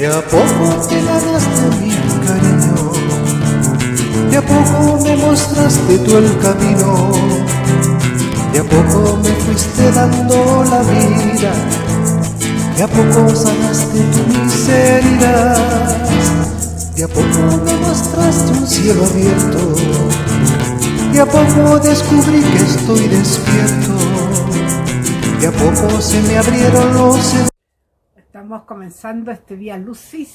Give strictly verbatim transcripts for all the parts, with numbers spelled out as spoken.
a poco te ganaste mi cariño, de a poco me mostraste tú el camino, de a poco me fuiste dando la vida, de a poco sanaste tu miseria, de a poco me mostraste un cielo abierto, de a poco descubrí que estoy despierto, de a poco se me abrieron los... Estamos comenzando este Vía Lucis,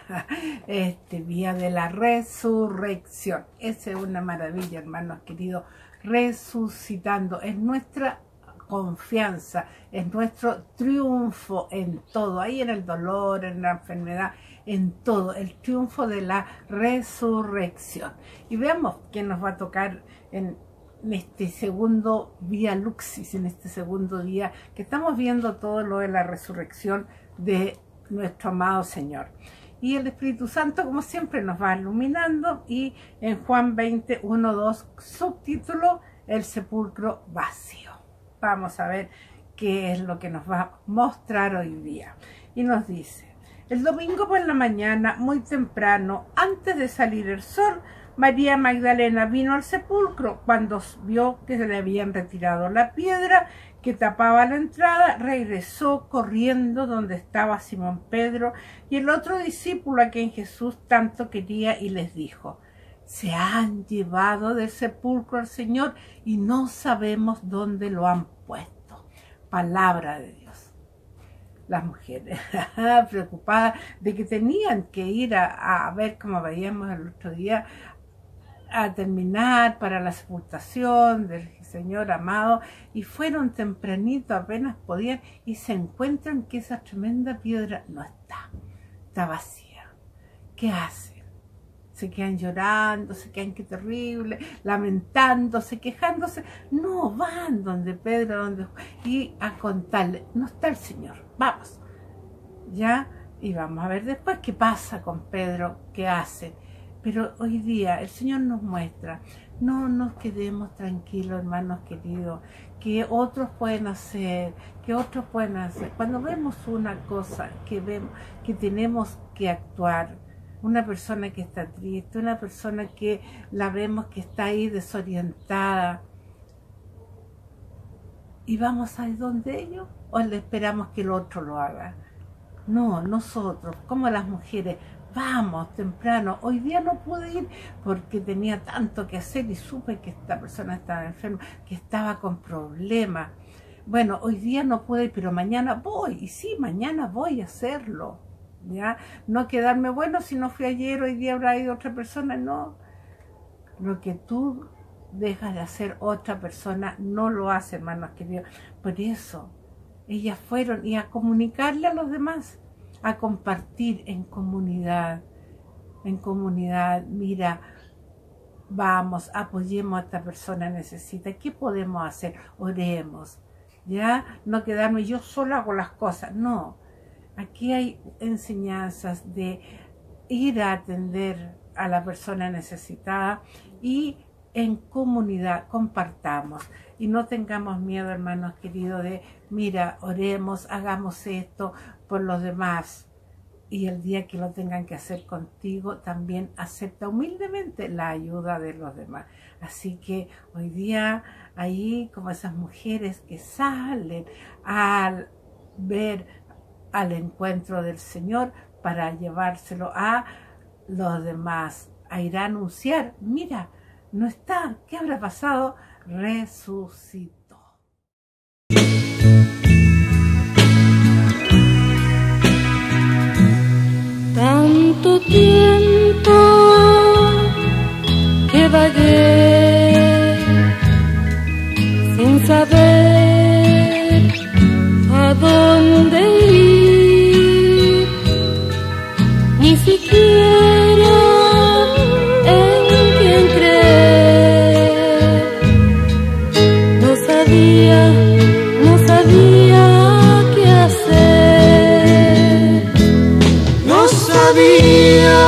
este Vía de la Resurrección. Esa es una maravilla, hermanos queridos, resucitando. Es nuestra confianza, es nuestro triunfo en todo, ahí en el dolor, en la enfermedad, en todo, el triunfo de la resurrección. Y veamos qué nos va a tocar en este segundo Vía Lucis, en este segundo día que estamos viendo todo lo de la resurrección de nuestro amado Señor. Y el Espíritu Santo, como siempre, nos va iluminando. Y en Juan veinte, uno, dos, subtítulo, el sepulcro vacío. Vamos a ver qué es lo que nos va a mostrar hoy día. Y nos dice: el domingo por la mañana, muy temprano, antes de salir el sol, María Magdalena vino al sepulcro. Cuando vio que se le habían retirado la piedra que tapaba la entrada, regresó corriendo donde estaba Simón Pedro y el otro discípulo a quien Jesús tanto quería, y les dijo: se han llevado del sepulcro al Señor y no sabemos dónde lo han puesto. Palabra de Dios. Las mujeres preocupadas de que tenían que ir a, a ver, como veíamos el otro día, a terminar para la sepultación del Señor amado, y fueron tempranito, apenas podían, y se encuentran que esa tremenda piedra no está, está vacía. ¿Qué hacen? Se quedan llorando, se quedan qué terrible, lamentándose, quejándose. No, van donde Pedro, donde y a contarle: no está el Señor, vamos. Ya, y vamos a ver después qué pasa con Pedro, qué hace. Pero hoy día el Señor nos muestra, no nos quedemos tranquilos, hermanos queridos, que otros pueden hacer, que otros pueden hacer. Cuando vemos una cosa que vemos, que tenemos que actuar, una persona que está triste, una persona que la vemos que está ahí desorientada, ¿y vamos a ir donde ellos o le esperamos que el otro lo haga? No, nosotros, como las mujeres, vamos temprano. Hoy día no pude ir porque tenía tanto que hacer y supe que esta persona estaba enferma, que estaba con problemas. Bueno, hoy día no pude ir, pero mañana voy. Y sí, mañana voy a hacerlo. ¿Ya? No quedarme, bueno, si no fui ayer, hoy día habrá ido otra persona. No. Lo que tú dejas de hacer, otra persona no lo hace, hermanos queridos. Por eso, ellas fueron y a comunicarle a los demás, a compartir en comunidad, en comunidad. Mira, vamos, apoyemos a esta persona, necesita. ¿Qué podemos hacer? Oremos, ¿ya? No quedarme yo sola con las cosas, no. Aquí hay enseñanzas de ir a atender a la persona necesitada y en comunidad compartamos. Y no tengamos miedo, hermanos queridos, de mira, oremos, hagamos esto por los demás. Y el día que lo tengan que hacer contigo, también acepta humildemente la ayuda de los demás. Así que hoy día, ahí como esas mujeres que salen al ver al encuentro del Señor para llevárselo a los demás, a ir a anunciar: mira, no está, ¿qué habrá pasado? Resucitó. Tanto tiempo que vagué sin saber a dónde ir, ni siquiera en quién creer. No sabía, no sabía qué hacer. No sabía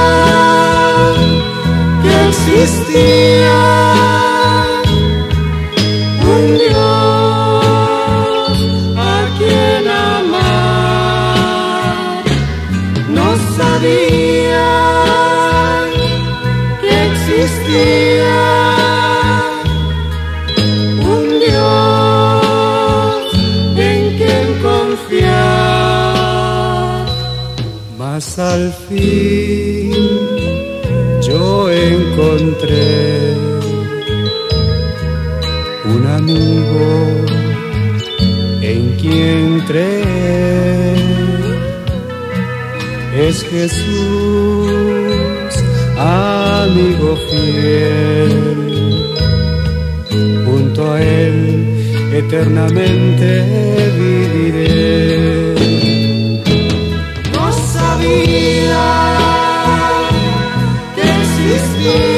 que existía un Dios a quien amar. No sabía al fin yo encontré un amigo en quien creer. Es Jesús, amigo fiel, junto a Él eternamente viviré. No sabía que existía